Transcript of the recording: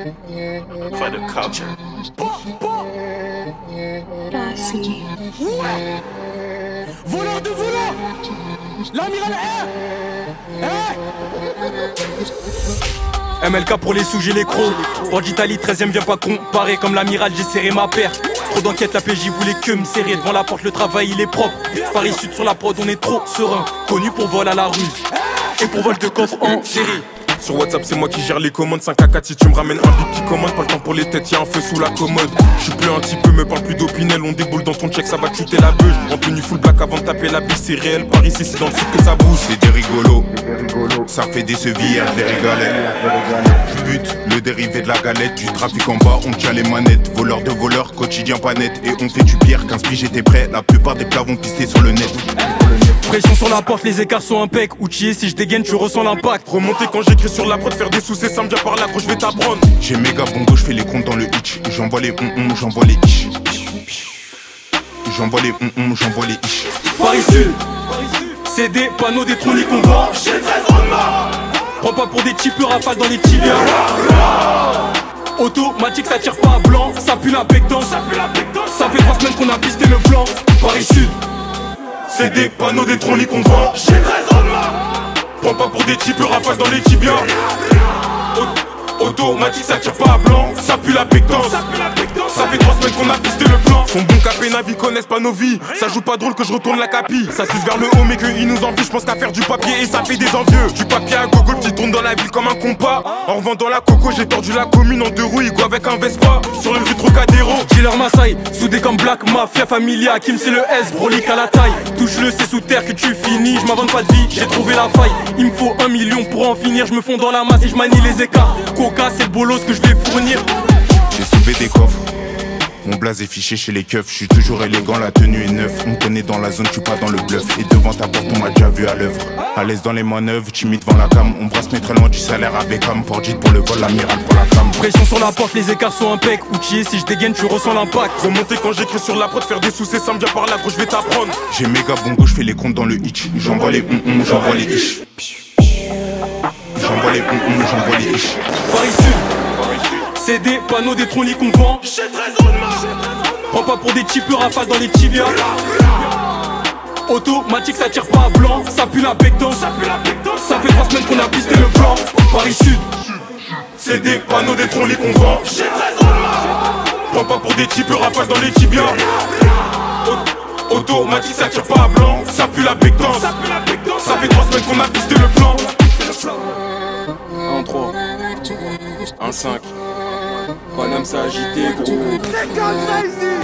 For the culture. Volant de volant, l'amiral R. MLK pour les sous, j'ai les crocs. Port d'Italie, 13ème, viens pas comparer. Comme l'amiral, j'ai serré ma paire. Trop d'enquête, la PJ voulait que me serrer. Devant la porte, le travail, il est propre. Paris Sud sur la prod, on est trop serein. Connu pour vol à la ruse et pour vol de coffre en série. Sur WhatsApp c'est moi qui gère les commandes, 5 à 4 si tu me ramènes un bip qui commande. Pas le temps pour les têtes, y'a un feu sous la commode. J'suis plus un petit peu, me parle plus d'opinel. On déboule dans ton check, ça va te chuter la beuge. En tenue full black avant de taper la bille, c'est réel. Par ici c'est dans le sud que ça bouge. C'est des rigolos, ça fait des sevières, des régalais. J'bute le dérivé de la galette. Du trafic en bas, on tient les manettes. Voleur de voleurs, quotidien pas net. Et on fait du pire, 15 piges j'étais prêt. La plupart des plats vont pister sur le net. Pression sur la porte, les écarts sont impec. Outillé, si je dégaine, tu ressens l'impact. Remonter quand j'écris sur la prod, faire des sous, c'est simple, viens par là, gros, je vais t'apprendre. J'ai méga bongo, j'fais les comptes dans le hitch. J'envoie les j'envoie les ish. J'envoie les j'envoie les ish. Paris Sud, c'est des panneaux, des troniques qu'on vend. J'ai 13 ans de mort. Prends pas pour des types rafales dans les tibias. Automatique, ça tire pas à blanc. Ça pue la pectance, ça fait 3 semaines qu'on a pisté le plan. Paris Sud, c'est des panneaux, des troniques qu'on vend. J'ai 13 ans de mort. Prends pas pour des types rafales dans les tibias. Automatique, ça tire pas à blanc. Ça pue la pectance, ça fait 3 semaines qu'on a pisté le plan. Son bon capé navi connaissent pas nos vies. Ça joue pas drôle que je retourne la capille. Ça suce vers le haut mais qu'ils nous envient. J'pense qu'à faire du papier et ça fait des envieux. Du papier à gogo, qui tourne dans la ville comme un compas. En revendant la coco, j'ai tordu la commune en 2 roues. Go avec un Vespa sur le rue Trocadéro. Killer Maasai, soudé comme Black Mafia Familia. Kim c'est le S, brolique à la taille. Touche-le, c'est sous terre que tu finis. Je m'invente pas de vie, j'ai trouvé la faille. Il me faut 1 million pour en finir. Je me fonds dans la masse et je manie les écarts. Coca, c'est le bolos que je vais fournir. J'ai soulevé des coffres. Mon blaze est fiché chez les keufs, je suis toujours élégant, la tenue est neuve. On me connaît dans la zone, je suis pas dans le bluff. Et devant ta porte, on m'a déjà vu à l'œuvre. À l'aise dans les manœuvres, timide devant la cam. On brasse mais très loin du salaire avec Beckham. Port pour le vol, l'amiral pour la cam. Pression sur la porte, les écarts sont impec. Outillé, si je dégaine, tu ressens l'impact. Remonter quand j'écris sur la prod, faire des sous, c'est simple, viens par là, gros, je vais t'apprendre. J'ai méga bongo, je fais les comptes dans le hitch. J'envoie les j'envoie les ish. J'envoie les j'envoie les ish. Paris Sud, c'est des panneaux, des troniques qu'on vend. J'ai 13 ans de mort. Prends pas pour des types rafales dans les tibias. Automatique, ça tire pas à blanc. Ça pue la pectance, ça fait 3 semaines qu'on a pisté le plan. Paris Sud, c'est des panneaux, des troniques qu'on vend. J'ai 13 ans de mort. Prends pas pour des types rafales dans les tibias. Automatique, ça tire pas à blanc. Ça pue la pectance, ça fait 3 semaines qu'on a pisté le plan. 1-3, 1-5. Paname, ça agité, gros.